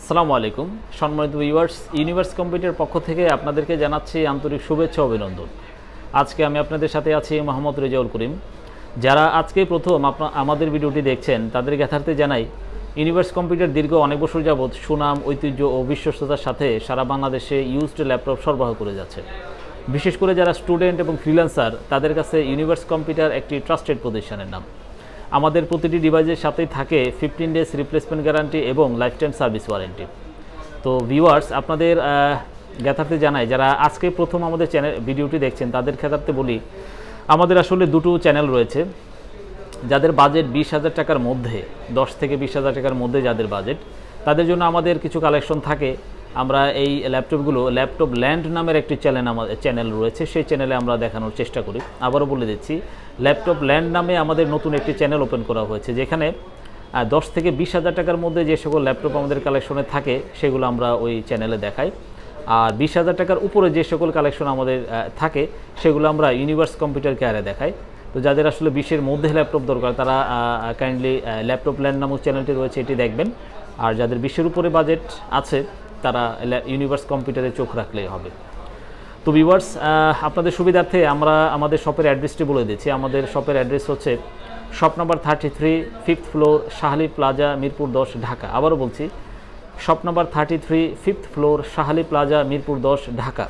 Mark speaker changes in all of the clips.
Speaker 1: আসসালামু আলাইকুম সম্মানিত ভিউয়ার্স, ইউনিভার্স কম্পিউটার পক্ষ থেকে আপনাদেরকে জানাচ্ছি আন্তরিক শুভেচ্ছা ও অভিনন্দন। আজকে আমি আপনাদের সাথে আছি মোহাম্মদ রেজাউল করিম। যারা আজকে প্রথম আমাদের ভিডিওটি দেখছেন তাদের যথার্থে জানাই, ইউনিভার্স কম্পিউটার দীর্ঘ অনেক বছর যাবৎ সুনাম, ঐতিহ্য ও বিশ্বস্ততার সাথে সারা বাংলাদেশে ইউজড ল্যাপটপ সরবরাহ করে যাচ্ছে। বিশেষ করে যারা স্টুডেন্ট এবং ফ্রিল্যান্সার তাদের কাছে ইউনিভার্স কম্পিউটার একটি ট্রাস্টেড প্রতিষ্ঠানের নাম। আমাদের প্রতিটি ডিভাইসের সাথেই থাকে 15 ডেজ রিপ্লেসমেন্ট গ্যারান্টি এবং লাইফ টাইম সার্ভিস ওয়ারেন্টি। তো ভিউয়ার্স, আপনাদের জ্ঞাতার্থে জানাই, যারা আজকে প্রথম আমাদের ভিডিওটি দেখছেন তাদের ক্ষেত্রে বলি, আমাদের আসলে দুটো চ্যানেল রয়েছে। যাদের বাজেট 20,000 টাকার মধ্যে, 10 থেকে 20,000 টাকার মধ্যে যাদের বাজেট, তাদের জন্য আমাদের কিছু কালেকশন থাকে। আমরা এই ল্যাপটপগুলো ল্যাপটপ ল্যান্ড নামের একটি চ্যানেল রয়েছে, সেই চ্যানেলে আমরা দেখানোর চেষ্টা করি। আবারও বলে দিচ্ছি, ল্যাপটপ ল্যান্ড নামে আমাদের নতুন একটি চ্যানেল ওপেন করা হয়েছে, যেখানে 10 থেকে 20,000 টাকার মধ্যে যে সকল ল্যাপটপ আমাদের কালেকশনে থাকে সেগুলো আমরা ওই চ্যানেলে দেখাই। আর 20,000 টাকার উপরে যে সকল কালেকশন আমাদের থাকে সেগুলো আমরা ইউনিভার্স কম্পিউটার কেয়ারে দেখাই। তো যাদের আসলে 20-এর মধ্যে ল্যাপটপ দরকার তারা কাইন্ডলি ল্যাপটপ ল্যান্ড নামক চ্যানেলটি রয়েছে, এটি দেখবেন। আর যাদের 20-এর উপরে বাজেট আছে তারা ইউনিভার্স কম্পিউটারে চোখ রাখলেই হবে। তো ভিউয়ার্স, আপনাদের সুবিধার্থে আমরা আমাদের শপের অ্যাড্রেসটি বলে দিচ্ছি। আমাদের শপের অ্যাড্রেস হচ্ছে shop number 33, 5th floor, Shah Ali plaza, Mirpur 10, Dhaka. আবারও বলছি, shop number 33, 5th floor, Shah Ali plaza, Mirpur 10, Dhaka.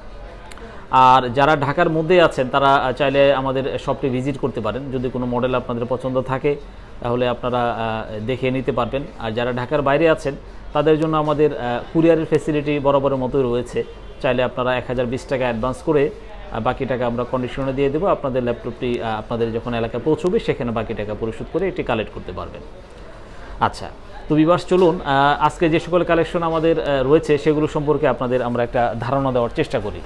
Speaker 1: আর যারা ঢাকার মধ্যে আছেন তারা চাইলে আমাদের শপটি ভিজিট করতে পারেন। যদি কোনো মডেল আপনাদের পছন্দ থাকে তাহলে আপনারা দেখে নিতে পারবেন। আর যারা ঢাকার বাইরে আছেন তাদের জন্য আমাদের কুরিয়ারের ফ্যাসিলিটি বরাবরের মতোই রয়েছে। চাইলে আপনারা 1020 টাকা অ্যাডভান্স করে বাকি টাকা আমরা কন্ডিশনে দিয়ে দেবো। আপনাদের ল্যাপটপটি আপনাদের যখন এলাকায় পৌঁছবে সেখানে বাকি টাকা পরিশোধ করে এটি কালেক্ট করতে পারবেন। আচ্ছা, তো ভিউয়ার্স চলুন আজকে যে সকল কালেকশন আমাদের রয়েছে সেগুলো সম্পর্কে আপনাদের আমরা একটা ধারণা দেওয়ার চেষ্টা করি।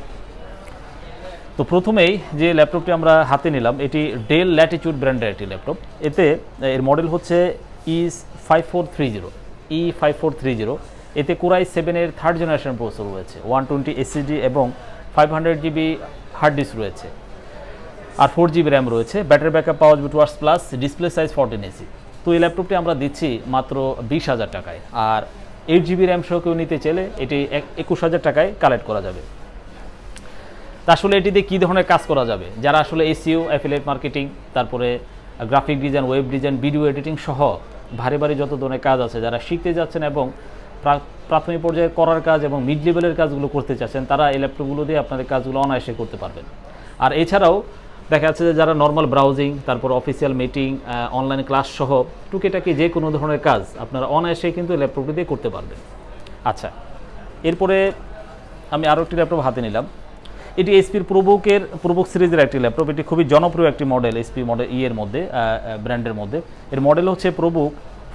Speaker 1: তো প্রথমেই যে ল্যাপটপটি আমরা হাতে নিলাম এটি ডেল ল্যাটিটিউড ব্র্যান্ডের একটি ল্যাপটপ। এর মডেল হচ্ছে E5430। এতে Core i7-এর 3rd জেনারেশন প্রসেসর রয়েছে, 120 SSD এবং 500 GB হার্ড ডিস্ক রয়েছে, আর 4 GB র্যাম রয়েছে। ব্যাটারি ব্যাকআপ পাওয়া যাবে 2W+, ডিসপ্লে সাইজ 14 ইঞ্চি। তো এই ল্যাপটপটি আমরা দিচ্ছি মাত্র 20,000 টাকায়। আর 8 GB র্যাম সহ কেউ নিতে চাইলে এটি 21,000 টাকায় কালেক্ট করা যাবে। তা আসলে এটিতে কী ধরনের কাজ করা যাবে? যারা আসলে SEO, অ্যাফিলিয়েট মার্কেটিং, তারপরে graphic design, web design, video editing সহ ভারী যত ধরনের কাজ আছে যারা শিখতে যাচ্ছেন এবং প্রাথমিক পর্যায়ে করার কাজ এবং মিড লেভেলের কাজগুলো করতে চাচ্ছেন, তারা এই ল্যাপটপগুলো দিয়ে আপনাদের কাজগুলো অনায়াসে করতে পারবেন। আর এছাড়াও দেখা যাচ্ছে যে যারা নর্মাল ব্রাউজিং, তারপর অফিসিয়াল মিটিং, অনলাইন ক্লাস সহ টুকিটাকি যে কোনো ধরনের কাজ আপনারা অনায়াসে কিন্তু ল্যাপটপটি দিয়ে করতে পারবেন। আচ্ছা, এরপরে আমি আরও একটি ল্যাপটপ হাতে নিলাম। এটি এসপির প্রোবুক সিরিজের একটি ল্যাপটপ। এটি খুবই জনপ্রিয় একটি মডেল এসপি মডেল এর মধ্যে, ব্র্যান্ডের মধ্যে। এর মডেল হচ্ছে প্রোবুক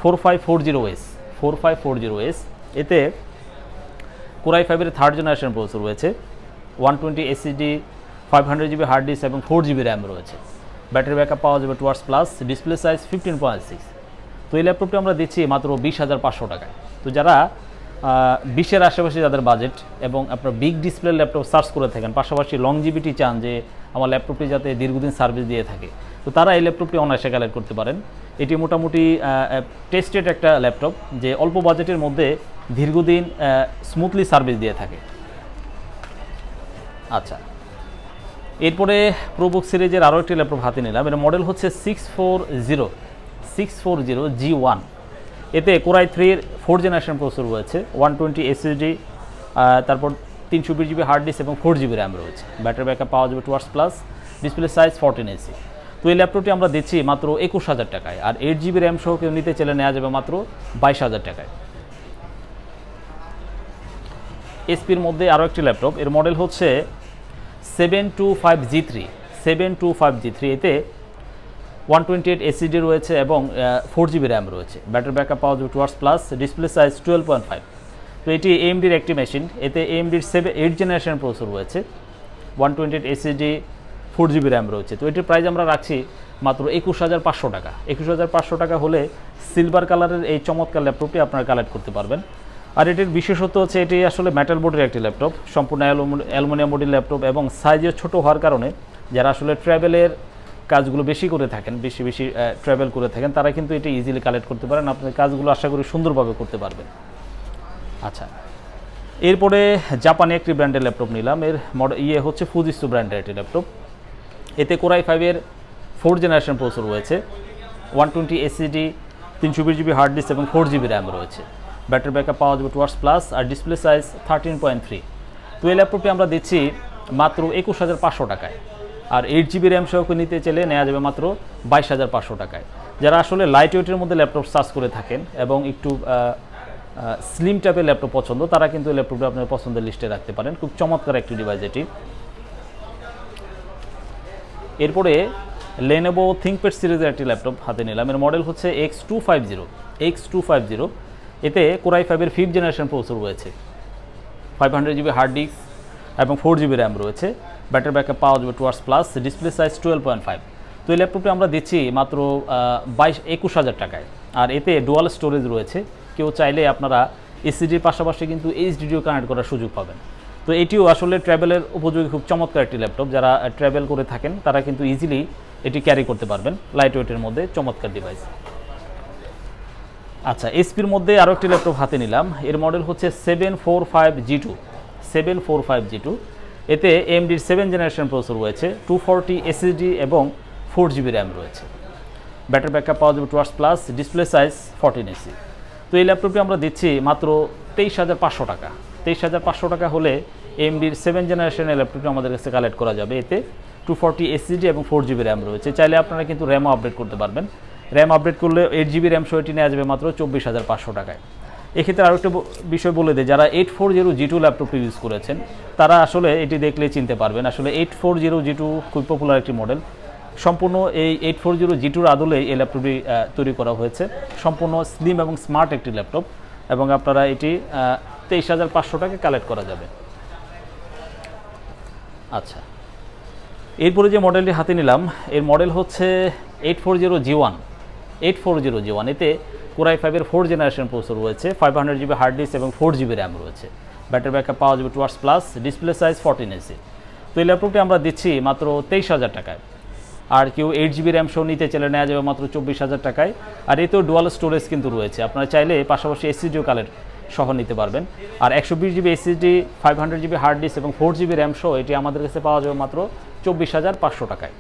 Speaker 1: 4540S। এতে Core i5-এর 3rd জেনারেশন প্রসেসর রয়েছে, 120 SSD, 500 GB হার্ড ডিস্ক এবং 4 GB র্যাম রয়েছে। ব্যাটারি ব্যাকআপ পাওয়া যাবে 2W+, ডিসপ্লে সাইজ 15.6। তো এই ল্যাপটপটি আমরা দিচ্ছি মাত্র 20,500 টাকায়। তো যারা 20-এর আশেপাশে যাদের বাজেট এবং আপনার বিগ ডিসপ্লে ল্যাপটপ সার্চ করে থাকেন, পাশাপাশি লংজিভিটি চান যে আমার ল্যাপটপটি যাতে দীর্ঘদিন সার্ভিস দিয়ে থাকে, তো তারা এই ল্যাপটপটি অনায়াসে কালেক্ট করতে পারেন। এটি মোটামুটি টেস্টেড একটা ল্যাপটপ যে অল্প বাজেটের মধ্যে দীর্ঘদিন স্মুথলি সার্ভিস দিয়ে থাকে। আচ্ছা, এরপরে প্রোবুক সিরিজের আরও একটি ল্যাপটপ হাতে নিলাম। এর মডেল হচ্ছে 640G1। এতে Core i3-এর 4th জেনারেশন প্রসেসর রয়েছে, 120 SSD, তারপর 320 GB হার্ড ডিস্ক এবং 4 GB র্যাম রয়েছে। ব্যাটারি ব্যাকআপ পাওয়া যাবে 2W+, ডিসপ্লে সাইজ 14 ইঞ্চি। তো এই ল্যাপটপটি আমরা দিচ্ছি মাত্র 21,000 টাকায়। আর 8 GB র্যাম সহ কেউ নিতে চাইলে নেওয়া যাবে মাত্র 22,000 টাকায়। এসপির মধ্যে আরও একটি ল্যাপটপ। এর মডেল হচ্ছে 725G3। এতে 128 SSD রয়েছে এবং 4 GB র্যাম রয়েছে। ব্যাটারি ব্যাকআপ পাওয়া যাবে 2W+, ডিসপ্লে সাইজ 12.5। তো এটি AMD-র একটি মেশিন। এতে AMD-র 8th জেনারেশন প্রসেসর রয়েছে, 128 SSD, 4 GB র্যাম রয়েছে। তো এটির প্রাইস আমরা রাখছি মাত্র 21,500 টাকা। 21,500 টাকা হলে সিলভার কালারের এই চমৎকার ল্যাপটপটি আপনারা কালেক্ট করতে পারবেন। আর এটির বিশেষত্ব হচ্ছে এটি আসলে মেটাল বোর্ডের একটি ল্যাপটপ, সম্পূর্ণ অ্যালুমিনিয়াম বডির ল্যাপটপ এবং সাইজে ছোট হওয়ার কারণে যারা আসলে ট্রাভেলের কাজগুলো বেশি করে থাকেন, বেশি ট্রাভেল করে থাকেন, তারা কিন্তু এটি ইজিলি কালেক্ট করতে পারেন। আপনার কাজগুলো আশা করি সুন্দরভাবে করতে পারবেন। আচ্ছা, এরপরে জাপানি একটি ব্র্যান্ডের ল্যাপটপ নিলাম। এর হচ্ছে ফুজিসু ব্র্যান্ডের একটি ল্যাপটপ। এতে কোরাই 5-এর 4th জেনারেশন প্রসেসর রয়েছে, 120 এসএসডি, 320 জিবি হার্ড ডিস্ক এবং 4 জিবি র্যাম রয়েছে। ব্যাটারি ব্যাকআপ পাওয়া যাবে 2 প্লাস, আর ডিসপ্লে সাইজ 13.3। তো এই ল্যাপটপটি আমরা দিচ্ছি মাত্র 21,500 টাকায়। আর 8 জিবি র্যাম সহ নিতে চাইলে নেওয়া যাবে মাত্র 22,500 টাকায়। যারা আসলে লাইট ওয়েটের মধ্যে ল্যাপটপ সার্চ করে থাকেন এবং একটু স্লিম টাইপের ল্যাপটপ পছন্দ, তারা কিন্তু এই ল্যাপটপটা আপনার পছন্দের লিস্টে রাখতে পারেন। খুব চমৎকার একটি ডিভাইস এটি। এরপরে Lenovo ThinkPad সিরিজের একটি ল্যাপটপ হাতে নিলাম। এর মডেল হচ্ছে X250। এতে কোরাই 5-এর 5th জেনারেশন প্রসেসর রয়েছে, 500 জিবি হার্ড ডিস্ক এবং 4 জিবি র্যাম রয়েছে। ব্যাটারি ব্যাকআপ পাওয়া যাবে 2 প্লাস, ডিসপ্লে সাইজ 12.5। তো এই ল্যাপটপটি আমরা দিচ্ছি মাত্র 21,000 টাকায়। আর এতে ডুয়াল স্টোরেজ রয়েছে। কেউ চাইলে আপনারা এসএসডির পাশাপাশি কিন্তু এইচডিডিও কানেক্ট করার সুযোগ পাবেন। তো এটিও আসলে ট্রাভেলের উপযোগী খুব চমৎকার একটি ল্যাপটপ। যারা ট্রাভেল করে থাকেন তারা কিন্তু ইজিলি এটি ক্যারি করতে পারবেন, লাইট ওয়েটের মধ্যে চমৎকার ডিভাইস। আচ্ছা, এসপির মধ্যে আরও একটি ল্যাপটপ হাতে নিলাম। এর মডেল হচ্ছে 745G2। এতে AMDর 7th জেনারেশন প্রসেসর রয়েছে, 240 এসএসডি এবং 4 জিবি র্যাম রয়েছে। ব্যাটারি ব্যাকআপ পাওয়া যাবে 2 প্লাস, ডিসপ্লে সাইজ 14 ইঞ্চি। তো এই ল্যাপটপটি আমরা দিচ্ছি মাত্র 23,500 টাকা। 23,500 টাকা হলে AMDর 7th জেনারেশনের ল্যাপটপটি আমাদের কাছে কালেক্ট করা যাবে। এতে 240 এসএসডি এবং 4 জিবি র্যাম রয়েছে। চাইলে আপনারা কিন্তু র্যামও আপডেট করতে পারবেন। র্যাম আপডেট করলে 8 জিবি র্যাম সহ এটি নেওয়া যাবে মাত্র 24,500 টাকায়। এক্ষেত্রে আরও একটা বিষয় বলে দেয়, যারা 840G2 ল্যাপটপটি ইউজ করেছেন তারা আসলে এটি দেখলে চিনতে পারবেন। আসলে 840G2 খুব পপুলার একটি মডেল। সম্পূর্ণ এই 840G2-র আদলেই এই ল্যাপটপটি তৈরি করা হয়েছে। সম্পূর্ণ স্লিম এবং স্মার্ট একটি ল্যাপটপ, এবং আপনারা এটি 23,500 টাকায় কালেক্ট করা যাবে। আচ্ছা, এরপরে যে মডেলটি হাতে নিলাম এর মডেল হচ্ছে 840G1। এতে কোরাই 5-এর 4th জেনারেশন প্রসেসর রয়েছে, 500 জিবি হার্ড ডিস্ক এবং 4 জিবি র্যাম রয়েছে। ব্যাটারি ব্যাকআপ পাওয়া যাবে 2 প্লাস, ডিসপ্লে সাইজ 14 ইঞ্চি। তো এই ল্যাপটপটি আমরা দিচ্ছি মাত্র 23,000 টাকায়। আর কেউ 8 জিবি র্যাম সহ নিতে চাইলে নেওয়া যাবে মাত্র 24,000 টাকায়। আর এতেও ডুয়াল স্টোরেজ কিন্তু রয়েছে, আপনারা চাইলে পাশাপাশি এসএসডিও কালেক্ট সহ নিতে পারবেন। আর 120 GB SSD, 500 GB hard disk এবং 4 জিবি র্যাম সহ এটি আমাদের কাছে পাওয়া যাবে মাত্র 24,500 টাকায়।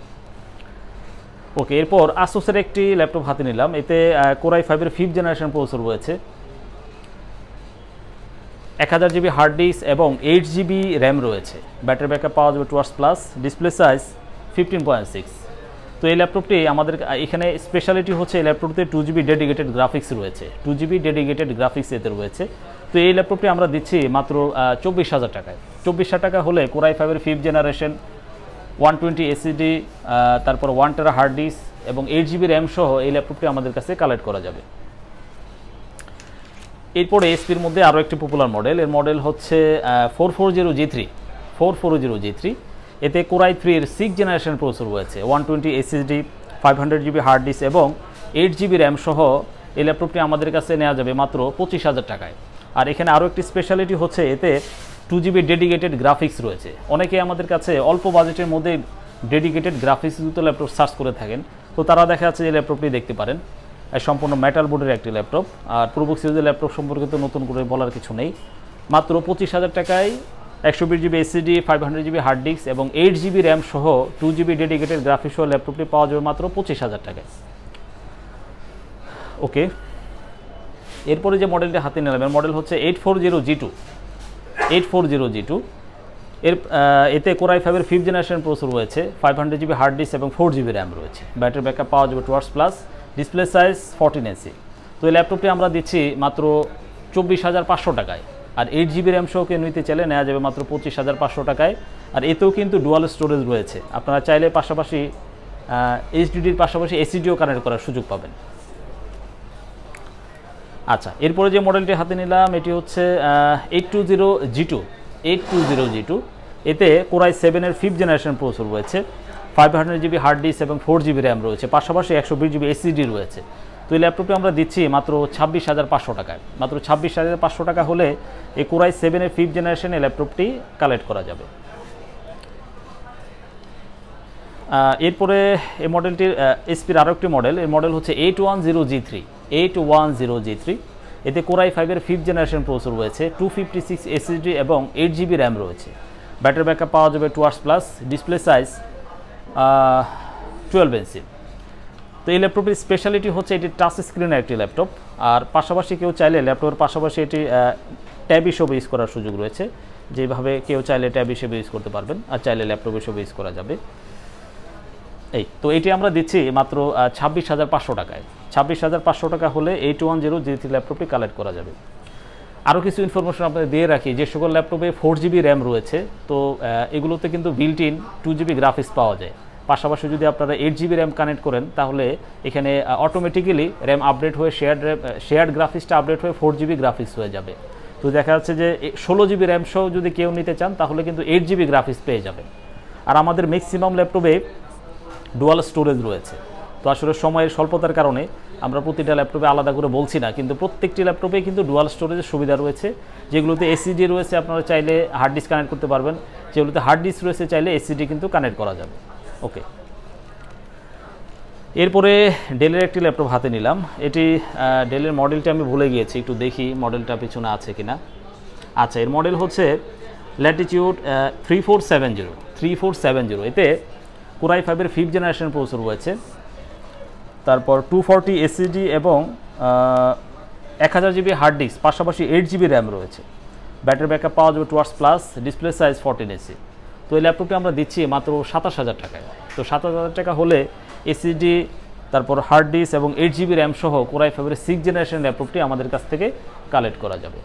Speaker 1: ওকে, এরপর আসুসের একটি ল্যাপটপ হাতে নিলাম। এতে কোরাই 5-এর 5th জেনারেশন প্রসেসর রয়েছে, 1000 জিবি হার্ড ডিস্ক এবং 8 জিবি র্যাম রয়েছে। ব্যাটারি ব্যাকআপ পাওয়া যাবে 2 প্লাস, ডিসপ্লে সাইজ 15.6। তো এই ল্যাপটপটি আমাদের এখানে স্পেশালিটি হচ্ছে এই ল্যাপটপটিতে 2 জিবি ডেডিকেটেড গ্রাফিক্স রয়েছে, 2 জিবি ডেডিকেটেড গ্রাফিক্স এতে রয়েছে। তো এই ল্যাপটপটি আমরা দিচ্ছি মাত্র 24,000 টাকায়। 24,000 টাকা হলে কোরাই 5-এর 5th জেনারেশন, 120 এসএসডি, তারপর 1 টেরা হার্ড ডিস্ক এবং 8 জিবি র্যাম সহ এই ল্যাপটপটি আমাদের কাছে কালেক্ট করা যাবে। এরপরে এসপির মধ্যে আরও একটি পপুলার মডেল। এর মডেল হচ্ছে 440G3। এতে কোরাই 3-এর 6th জেনারেশন প্রসেসর রয়েছে, 120 এসএসডি, 500 জিবি হার্ড ডিস্ক এবং 8 জিবি র্যাম সহ এই ল্যাপটপটি আমাদের কাছে নেওয়া যাবে মাত্র 25,000 টাকায়। আর এখানে আরও একটি স্পেশালিটি হচ্ছে এতে 2 জিবি ডেডিকেটেড গ্রাফিক্স রয়েছে। অনেকে আমাদের কাছে অল্প বাজেটের মধ্যে ডেডিকেটেড গ্রাফিক্স যুক্ত ল্যাপটপ সার্চ করে থাকেন, তো তারা দেখা যাচ্ছে যে ল্যাপটপটি দেখতে পারেন। সম্পূর্ণ মেটাল বোর্ডের একটি ল্যাপটপ। আর প্রোবুক সিরিজের ল্যাপটপ সম্পর্কে তো নতুন করে বলার কিছু নেই। মাত্র 25,000 টাকায় 120 GB SSD, 500 GB hard disk এবং 8 জিবি র্যাম সহ 2 জিবি ডেডিকেটেড গ্রাফিক্স সহ ল্যাপটপটি পাওয়া যাবে মাত্র 25,000 টাকায়। ওকে, এরপরে যে মডেলটি হাতে নিলাম এর মডেল হচ্ছে 840G2। এতে কোরাই 5-এর 5th জেনারেশন প্রসেসর রয়েছে, 500 জিবি হার্ড ডিস্ক এবং 4 জিবি র্যাম রয়েছে। ব্যাটারি ব্যাকআপ পাওয়া যাবে 2 প্লাস, ডিসপ্লে সাইজ 14 ইঞ্চি। তো এই ল্যাপটপটি আমরা দিচ্ছি মাত্র 24,500 টাকায়। আর 8 জিবি র্যাম সহকে নিতে চাইলে নেওয়া যাবে মাত্র 25,500 টাকায়। আর এতেও কিন্তু ডুয়াল স্টোরেজ রয়েছে, আপনারা চাইলে পাশাপাশি এইচডিডির পাশাপাশি এসএসডিও কানেক্ট করার সুযোগ পাবেন। আচ্ছা, এরপরে যে মডেলটি হাতে নিলাম এটি হচ্ছে 820G2। এতে কোরাই 7-এর 5th জেনারেশন প্রসেসর রয়েছে, 500 জিবি হার্ড ডিস্ক এবং 4 জিবি র্যাম রয়েছে, পাশাপাশি 120 জিবি এসএসডি রয়েছে। তো এই ল্যাপটপটি আমরা দিচ্ছি মাত্র 26,500 টাকায়। মাত্র 26,500 টাকা হলে এই কোরাই 7-এর 5th জেনারেশন এই ল্যাপটপটি কালেক্ট করা যাবে। এরপরে এই মডেলটির এসপির আরও একটি মডেল, এর মডেল হচ্ছে 810G3। এতে কোরাই 5-এর 5th জেনারেশন প্রসেসর রয়েছে, 256 এসএসডি এবং 8GB র্যাম রয়েছে। ব্যাটারি ব্যাকআপ পাওয়া যাবে 2 ডিসপ্লে সাইজ 12 ইঞ্চি। তো এই ল্যাপটপের স্পেশালিটি হচ্ছে এটি টাচ স্ক্রিনের একটি ল্যাপটপ, আর পাশাপাশি কেউ চাইলে ল্যাপটপের পাশাপাশি এটি ট্যাব হিসেবে ইউজ করার সুযোগ রয়েছে, যেভাবে কেউ চাইলে ট্যাব হিসেবে ইউজ করতে পারবেন, আর চাইলে ল্যাপটপ হিসেবে ইউজ করা যাবে। এই তো এটি আমরা দিচ্ছি মাত্র 26,500 টাকায়। 26,500 টাকা হলে 810 G3 ল্যাপটপটি কালেক্ট করা যাবে। আরও কিছু ইনফরমেশন আপনাদের দিয়ে রাখি, যে সকল ল্যাপটপে 4GB র্যাম রয়েছে, তো এগুলোতে কিন্তু বিল্ট ইন 2GB গ্রাফিক্স পাওয়া যায়। পাশাপাশি যদি আপনারা 8GB র্যাম কানেক্ট করেন, তাহলে এখানে অটোমেটিক্যালি র্যাম আপডেট হয়ে শেয়ার্ড গ্রাফিক্সটা আপডেট হয়ে 4GB গ্রাফিক্স হয়ে যাবে। তো দেখা যাচ্ছে যে 16GB র্যাম সহ যদি কেউ নিতে চান, তাহলে কিন্তু 8GB গ্রাফিক্স পেয়ে যাবেন। আর আমাদের ম্যাক্সিমাম ল্যাপটপে ডুয়াল স্টোরেজ রয়েছে। তো আসলে সময়ের স্বল্পতার কারণে আমরা প্রতিটা ল্যাপটপে আলাদা করে বলছি না, কিন্তু প্রত্যেকটি ল্যাপটপে কিন্তু ডুয়াল স্টোরেজের সুবিধা রয়েছে। যেগুলোতে এসএসডি রয়েছে আপনারা চাইলে হার্ড ডিস্ক কানেক্ট করতে পারবেন, যেগুলোতে হার্ড ডিস্ক রয়েছে চাইলে এসএসডি কিন্তু কানেক্ট করা যাবে। ওকে, এরপরে ডেলের একটি ল্যাপটপ হাতে নিলাম। এটি ডেলের মডেলটা আমি ভুলে গিয়েছি, একটু দেখি মডেলটা পিছনে আছে কিনা। আচ্ছা, এর মডেল হচ্ছে ল্যাটিটিউড 3470। এতে কোরাই 5-এর 5th জেনারেশন প্রসেসর রয়েছে, তারপর 240 এসএসডি এবং 1000GB হার্ড ডিস্ক, পাশাপাশি 8GB র্যাম রয়েছে। ব্যাটারি ব্যাকআপ পাওয়া যাবে 2 ডিসপ্লে সাইজ 14 ইঞ্চি। তো এই ল্যাপটপটি আমরা দিচ্ছি মাত্র 27,000 টাকায়। তো 27,000 টাকা হলে এসএসডি, তারপর হার্ড ডিস্ক এবং 8GB র্যাম সহ কোরাই 5-এর 6th জেনারেশন ল্যাপটপটি আমাদের কাছ থেকে কালেক্ট করা যাবে।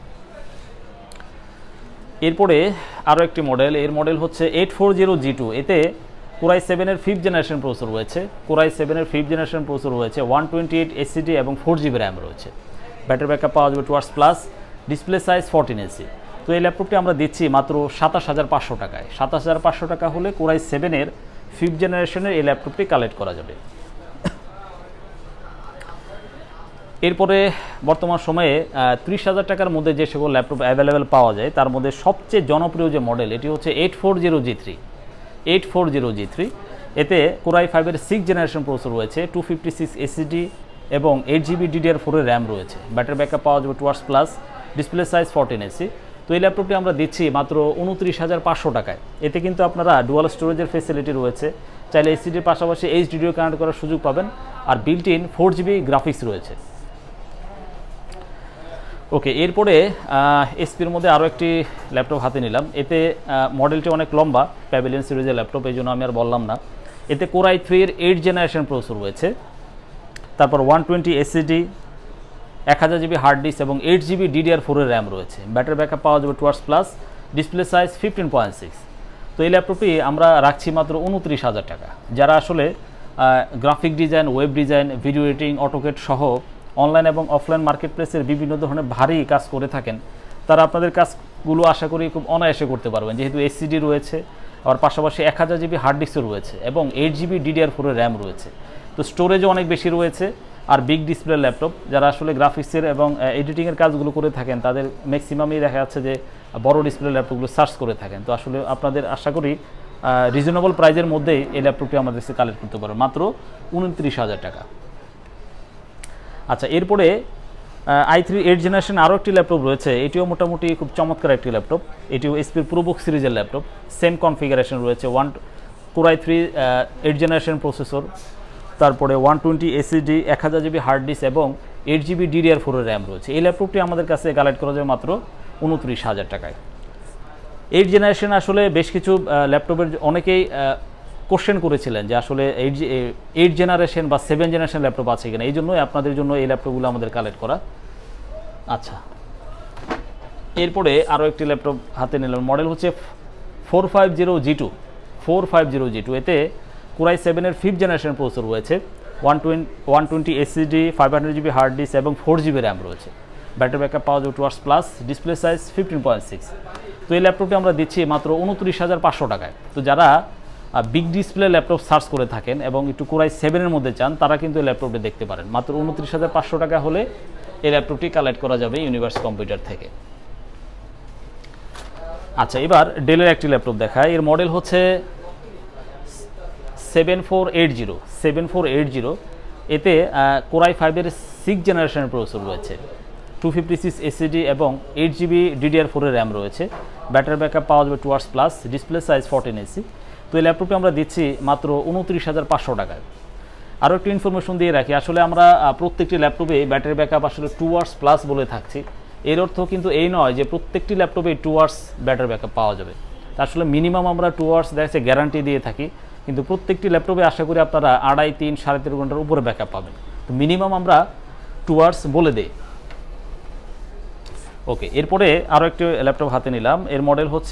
Speaker 1: এরপরে আরও একটি মডেল, এর মডেল হচ্ছে 840G2। এতে কোরাই 7-এর 5th জেনারেশন প্রসেসর রয়েছে। কোরাই 7-এর 5th জেনারেশন প্রসেসর রয়েছে, 128 এসএসডি এবং 4GB র্যাম রয়েছে। ব্যাটারি ব্যাকআপ পাওয়া যাবে 2 ডিসপ্লে সাইজ 14 ইঞ্চি। তো এই ল্যাপটপটি আমরা দিচ্ছি মাত্র 27,500 টাকায়। 27,500 টাকা হলে কোরাই 7-এর 5th জেনারেশনের এই ল্যাপটপটি কালেক্ট করা যাবে। এরপরে বর্তমান সময়ে 30,000 টাকার মধ্যে যে সকল ল্যাপটপ অ্যাভেলেবেল পাওয়া যায়, তার মধ্যে সবচেয়ে জনপ্রিয় যে মডেল, এটি হচ্ছে 840G3। এতে কোরাই 5-এর 6th জেনারেশন প্রসেসর রয়েছে, 256 এসএসডি এবং 8GB DDR4 র্যাম রয়েছে। ব্যাটারি ব্যাকআপ পাওয়া যাবে 2 ডিসপ্লে সাইজ 14 ইঞ্চি। তো এই ল্যাপটপটি আমরা দিচ্ছি মাত্র 29,500 টাকায়। এতে কিন্তু আপনারা ডুয়াল স্টোরেজের ফেসিলিটি রয়েছে, চাইলে এসএসডির পাশাপাশি এইচডিডিও কানেক্ট করার সুযোগ পাবেন, আর বিল্ট ইন 4GB গ্রাফিক্স রয়েছে। ওকে, এরপরে এসপির মধ্যে আরও একটি ল্যাপটপ হাতে নিলাম। এতে মডেলটি অনেক লম্বা, প্যাভিলিয়ন সিরিজের ল্যাপটপ, এই জন্য আমি আর বললাম না। এতে কোরাই 3-এর 8th জেনারেশন প্রসেসর রয়েছে, তারপর 120 এসএসডি, 1000GB হার্ড ডিস্ক এবং 8GB DDR4 র্যাম রয়েছে। ব্যাটারি ব্যাকআপ পাওয়া যাবে 2 ডিসপ্লে সাইজ 15.6। তো এই ল্যাপটপটি আমরা রাখছি মাত্র 29,000 টাকা। যারা আসলে graphic design, web design, video editing, AutoCAD সহ অনলাইন এবং অফলাইন মার্কেট প্লেসের বিভিন্ন ধরনের ভারী কাজ করে থাকেন, তারা আপনাদের কাজগুলো আশা করি খুব অনায়াসে করতে পারবেন, যেহেতু এসএসডি রয়েছে, আর পাশাপাশি 1000GB হার্ড ডিস্কও রয়েছে এবং 8GB DDR4 র্যাম রয়েছে। তো স্টোরেজও অনেক বেশি রয়েছে, আর বিগ ডিসপ্লে ল্যাপটপ। যারা আসলে গ্রাফিক্সের এবং এডিটিংয়ের কাজগুলো করে থাকেন, তাদের ম্যাক্সিমামই দেখা যাচ্ছে যে বড় ডিসপ্লে ল্যাপটপগুলো সার্চ করে থাকেন। তো আসলে আপনাদের আশা করি রিজনেবল প্রাইজের মধ্যেই এই ল্যাপটপটি আমাদের কাছে কালেক্ট করতে পারবেন, মাত্র 29,000 টাকা। আচ্ছা, এরপরে i3 8th জেনারেশন আরও একটি ল্যাপটপ রয়েছে। এটিও মোটামুটি খুব চমৎকার একটি ল্যাপটপ। এটিও এসপির প্রোবুক সিরিজের ল্যাপটপ, সেম কনফিগারেশন রয়েছে, কোরাই 3 8th জেনারেশন প্রসেসর, তারপরে 120 এসএসডি, 1000GB হার্ড ডিস্ক এবং 8GB DDR4 র্যাম রয়েছে। এই ল্যাপটপটি আমাদের কাছে কালেক্ট করা যাবে মাত্র 29,000 টাকায়। 8th জেনারেশন আসলে বেশ কিছু ল্যাপটপের অনেকেই কোশ্চেন করেছিলেন যে আসলে 8th জেনারেশন বা 7th জেনারেশন ল্যাপটপ আছে কিনা, এই জন্যই আপনাদের জন্য এই ল্যাপটপগুলো আমাদের কালেক্ট করা। আচ্ছা, এরপরে আরও একটি ল্যাপটপ হাতে নিলাম, মডেল হচ্ছে 450G2। এতে কোরাই 7-এর 5th জেনারেশন প্রসেসর রয়েছে, 120 এসএসডি, 500GB হার্ড ডিস্ক এবং 4GB র্যাম রয়েছে। ব্যাটারি ব্যাকআপ পাওয়া যাবে 2 ডিসপ্লে সাইজ 15.6। তো এই ল্যাপটপটি আমরা দিচ্ছি মাত্র 29,500 টাকায়। তো যারা বিগ ডিসপ্লে ল্যাপটপ সার্চ করে থাকেন এবং একটু কোরাই 7-এর মধ্যে চান, তারা কিন্তু এই ল্যাপটপটি দেখতে পারেন। মাত্র 29,500 টাকা হলে এই ল্যাপটপটি কালেক্ট করা যাবে ইউনিভার্স কম্পিউটার থেকে। আচ্ছা, এবার ডেলের একটি ল্যাপটপ দেখায়। এর মডেল হচ্ছে 7480। এতে কোরাই 5-এর 6th জেনারেশনের প্রসেসর রয়েছে, 256 এসএসডি এবং 8GB DDR4 এর র্যাম রয়েছে। ব্যাটারি ব্যাকআপ পাওয়া যাবে 2 hours plus, display size 14 inch. তো এই ল্যাপটপটি আমরা দিচ্ছি মাত্র 29,500 টাকায়। আরও একটু ইনফরমেশন দিয়ে রাখি, আসলে আমরা প্রত্যেকটি ল্যাপটপে ব্যাটারি ব্যাকআপ আসলে 2 আওয়ার্স প্লাস বলে থাকছি। এর অর্থ কিন্তু এই নয় যে প্রত্যেকটি ল্যাপটপে 2 আওয়ার্স ব্যাটারি ব্যাকআপ পাওয়া যাবে। আসলে মিনিমাম আমরা 2 আওয়ার্স দেখা গ্যারান্টি দিয়ে থাকি, কিন্তু প্রত্যেকটি ল্যাপটপে আশা করি আপনারা 2.5, 3, 3.5 ঘন্টার উপরে ব্যাকআপ পাবেন। তো মিনিমাম আমরা 2 আওয়ার্স বলে দিই। ওকে, এরপরে আরও একটি ল্যাপটপ হাতে নিলাম। এর মডেল হচ্ছে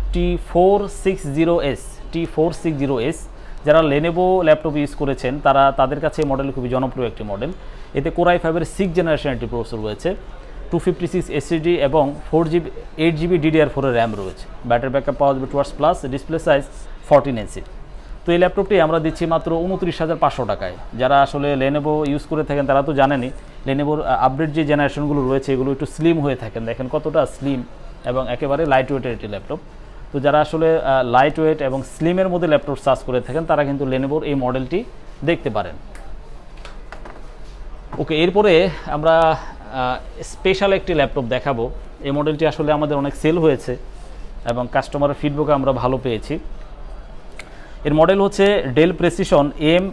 Speaker 1: T460S। যারা লেনোভো ল্যাপটপ ইউজ করেছেন তাদের কাছে এই মডেল খুবই জনপ্রিয় একটি মডেল। এতে কোর i5-এর 6th জেনারেশন একটি প্রসেসর রয়েছে, 256 এসএসডি এবং 8GB DDR4 এর র্যাম রয়েছে। ব্যাটারি ব্যাকআপ পাওয়া যাবে 2 hours plus, display size 14 inch. তো এই ল্যাপটপটি আমরা দিচ্ছি মাত্র 29,500 টাকায়। যারা আসলে লেনোভো ইউজ করে থাকেন তারা তো জানেনই, লেনোভোর আপডেট যে জেনারেশনগুলো রয়েছে এগুলো একটু স্লিম হয়ে থাকেন, দেখেন কতটা স্লিম এবং একেবারে লাইট ওয়েটের একটি ল্যাপটপ। তো যারা আসলে লাইট ওয়েট এবং স্লিমের মধ্যে ল্যাপটপ সার্চ করে থাকেন তারা কিন্তু লেনোভোর এই মডেলটি দেখতে পারেন। ওকে, এরপরে আমরা স্পেশাল একটি ল্যাপটপ দেখাবো। এই মডেলটি আসলে আমাদের অনেক সেল হয়েছে এবং কাস্টমারের ফিডব্যাক আমরা ভালো পেয়েছি। এর মডেল হচ্ছে ডেল প্রেসিশন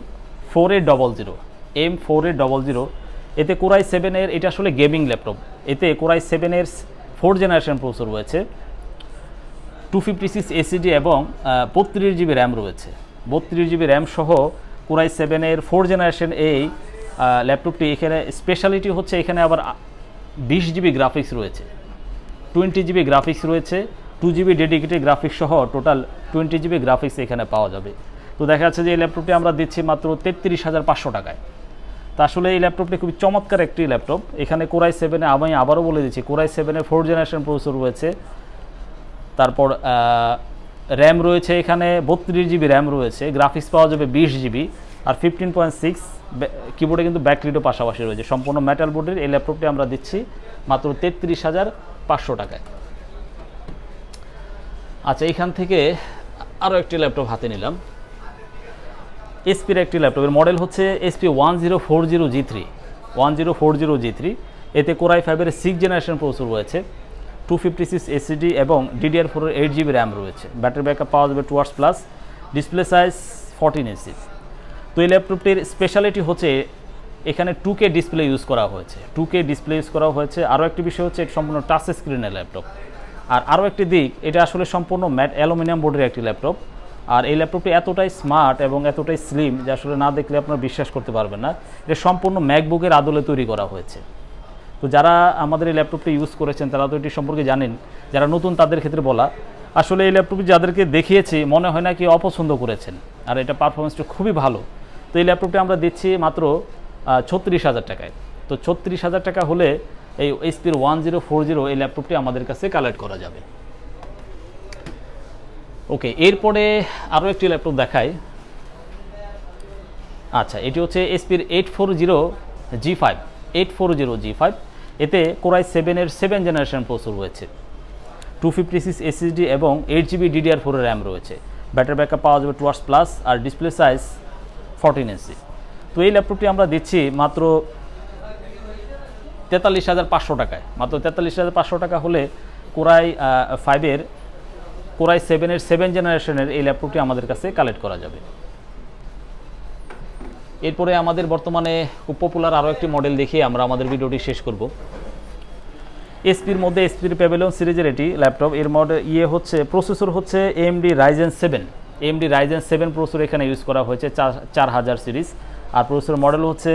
Speaker 1: M4800। এতে কোর i7-এর, এটা আসলে গেমিং ল্যাপটপ, এতে কোর i7-এর 4th জেনারেশন প্রসেসর রয়েছে, 256 এসএসডি এবং 32GB র্যাম রয়েছে। 32GB র্যাম সহ কোর i7-এর 4th জেনারেশন এই ল্যাপটপটি, এখানে স্পেশালিটি হচ্ছে এখানে আবার 20GB গ্রাফিক্স রয়েছে, 20GB গ্রাফিক্স রয়েছে, 2GB ডেডিকেটেড গ্রাফিক্স সহ টোটাল 20GB গ্রাফিক্স এখানে পাওয়া যাবে। তো দেখা যাচ্ছে যে এই ল্যাপটপটি আমরা দিচ্ছি মাত্র 33,500 টাকায়। তা আসলে এই ল্যাপটপটি খুবই চমৎকার একটি ল্যাপটপ। এখানে কোর i7-এ, আমি আবারও বলে দিচ্ছি, কোর i7-এর 4th জেনারেশন প্রসেসর রয়েছে, তারপর র্যাম রয়েছে এখানে 32GB র্যাম রয়েছে, গ্রাফিক্স পাওয়া যাবে 20GB আর 15.6 কিবোর্ডে কিন্তু ব্যাকলিটও পাশাপাশি রয়েছে। সম্পূর্ণ মেটাল বোর্ডের এই ল্যাপটপটি আমরা দিচ্ছি মাত্র 33,500 টাকায়। আচ্ছা, এখান থেকে আরও একটি ল্যাপটপ হাতে নিলাম, এসপির একটি ল্যাপটপের মডেল হচ্ছে SP1040G3। এতে কোর i5-এর 6th জেনারেশন প্রসেসর রয়েছে, 256 এসএসডি এবং DDR4-এর 8GB র্যাম রয়েছে। ব্যাটারি ব্যাকআপ পাওয়া যাবে 2 hours plus, display size 14 inch. তো এই ল্যাপটপটির স্পেশালিটি হচ্ছে এখানে 2K ডিসপ্লে ইউজ করা হয়েছে। আরও একটি বিষয় হচ্ছে এটা সম্পূর্ণ টাচ স্ক্রিনের ল্যাপটপ। আর আরও একটি দিক, এটা আসলে সম্পূর্ণ ম্যাট অ্যালুমিনিয়াম বোর্ডের একটি ল্যাপটপ। আর এই ল্যাপটপটি এতটাই স্মার্ট এবং এতটাই স্লিম যে আসলে না দেখলে আপনারা বিশ্বাস করতে পারবেন না। এটা সম্পূর্ণ ম্যাকবুকের আদলে তৈরি করা হয়েছে। তো যারা আমাদের এই ল্যাপটপটি ইউজ করেছেন তারা তো এটি সম্পর্কে জানেন, যারা নতুন তাদের ক্ষেত্রে বলা, আসলে এই ল্যাপটপটি যাদেরকে দেখিয়েছি মনে হয় না কি অপছন্দ করেছেন, আর এটা পারফরমেন্সটা খুবই ভালো। তো এই ল্যাপটপটি আমরা দিচ্ছি মাত্র 36,000 টাকায়। তো 36,000 টাকা হলে এই SP1040 এই ল্যাপটপটি আমাদের কাছে কালেক্ট করা যাবে। ওকে, এরপরে আরও একটি ল্যাপটপ দেখাই। আচ্ছা, এটি হচ্ছে এসপির 840G5। এতে কোর i7-এর 7th জেনারেশন প্রসেসর রয়েছে, 256 এসএসডি এবং 8GB DDR4 এর র্যাম রয়েছে। ব্যাটারি ব্যাকআপ পাওয়া যাবে 2 আওয়ার্স প্লাস আর ডিসপ্লে সাইজ 14 ইঞ্চি। তো এই ল্যাপটপটি আমরা দিচ্ছি মাত্র 43,500 টাকায়। মাত্র 43,500 টাকা হলে কোর i7-এর 7th জেনারেশনের এই ল্যাপটপটি আমাদের কাছে কালেক্ট করা যাবে। এরপরে আমাদের বর্তমানে খুব পপুলার আরও একটি মডেল দেখিয়ে আমরা আমাদের ভিডিওটি শেষ করব। এসপির মধ্যে এসপির প্যাভিলিয়ন সিরিজের এটি ল্যাপটপ। এর মডেল হচ্ছে প্রসেসর হচ্ছে AMD Ryzen 7 প্রসেসর এখানে ইউজ করা হয়েছে, 4000 সিরিজ। আর প্রসেসর মডেল হচ্ছে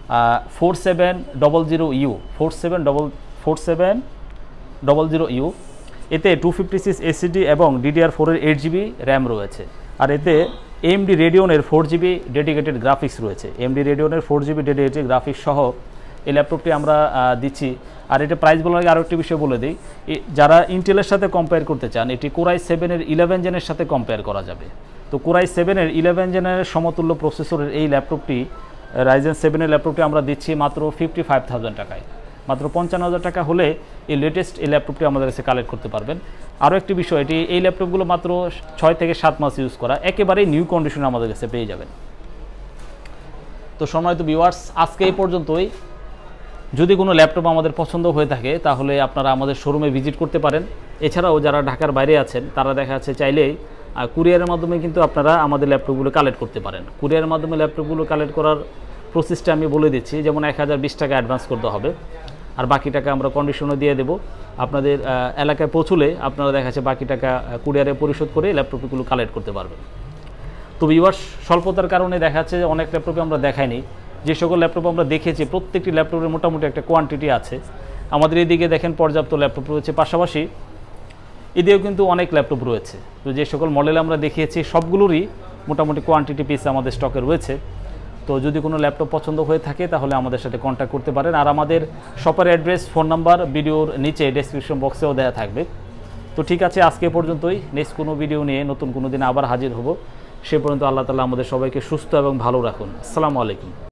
Speaker 1: 4700U। এতে 256 এসএসডি এবং DDR4-এর 8GB র্যাম রয়েছে। আর এতে AMD রেডিয়নের 4GB ডেডিকেটেড গ্রাফিক্স রয়েছে। AMD রেডিয়নের 4GB ডেডিকেটেড গ্রাফিক্স সহ এই ল্যাপটপটি আমরা দিচ্ছি। আর এটা প্রাইস বলার আগে আরও একটি বিষয় বলে দিই, যারা ইন্টেলের সাথে কম্পেয়ার করতে চান এটি কোর i7-এর 11 জেনের সাথে কম্পেয়ার করা যাবে। তো কোর i7-এর 11 জেনের সমতুল্য প্রসেসরের এই ল্যাপটপটি, Ryzen 7-এর ল্যাপটপটি আমরা দিচ্ছি মাত্র 55,000 টাকায়। মাত্র 55,000 টাকা হলে এই লেটেস্ট এই ল্যাপটপটি আমাদের কাছে কালেক্ট করতে পারবেন। আরও একটি বিষয়, এই ল্যাপটপগুলো মাত্র 6 থেকে 7 মাস ইউজ করা, একেবারেই নিউ কন্ডিশনে আমাদের কাছে পেয়ে যাবেন। তো সম্মানিত ভিউয়ার্স, আজকে এই পর্যন্তই। যদি কোনো ল্যাপটপ আমাদের পছন্দ হয়ে থাকে তাহলে আপনারা আমাদের শোরুমে ভিজিট করতে পারেন। এছাড়াও যারা ঢাকার বাইরে আছেন তারা দেখা যাচ্ছে চাইলেই কুরিয়ারের মাধ্যমে কিন্তু আপনারা আমাদের ল্যাপটপগুলো কালেক্ট করতে পারেন। কুরিয়ারের মাধ্যমে ল্যাপটপগুলো কালেক্ট করার প্রসেসটা আমি বলে দিচ্ছি। যেমন 1020 টাকা অ্যাডভান্স করতে হবে, আর বাকি টাকা আমরা কন্ডিশনও দিয়ে দেবো। আপনাদের এলাকায় পৌঁছলে আপনারা দেখা যাচ্ছে বাকি টাকা কুরিয়ারে পরিশোধ করে ল্যাপটপগুলো কালেক্ট করতে পারবেন। তো ভিউয়ার্স, স্বল্পতার কারণে দেখা যাচ্ছে যে অনেক ল্যাপটপে আমরা দেখাইনি। যে সকল ল্যাপটপ আমরা দেখেছি প্রত্যেকটি ল্যাপটপের মোটামুটি একটা কোয়ান্টিটি আছে। আমাদের এদিকে দেখেন পর্যাপ্ত ল্যাপটপ রয়েছে, পাশাপাশি এদিকেও কিন্তু অনেক ল্যাপটপ রয়েছে। তো যে সকল মডেল আমরা দেখিয়েছি সবগুলোরই মোটামুটি কোয়ান্টিটি পিস আমাদের স্টকে রয়েছে। তো যদি কোনো ল্যাপটপ পছন্দ হয়ে থাকে তাহলে আমাদের সাথে কন্ট্যাক্ট করতে পারেন। আর আমাদের শপের অ্যাড্রেস, ফোন নাম্বার ভিডিওর নিচে ডেসক্রিপশন বক্সেও দেওয়া থাকবে। তো ঠিক আছে, আজকে পর্যন্তই। নেক্সট কোনো ভিডিও নিয়ে নতুন কোনো দিন আবার হাজির হব। সে পর্যন্ত আল্লাহ তাআলা আমাদের সবাইকে সুস্থ এবং ভালো রাখুন। আসসালামু আলাইকুম।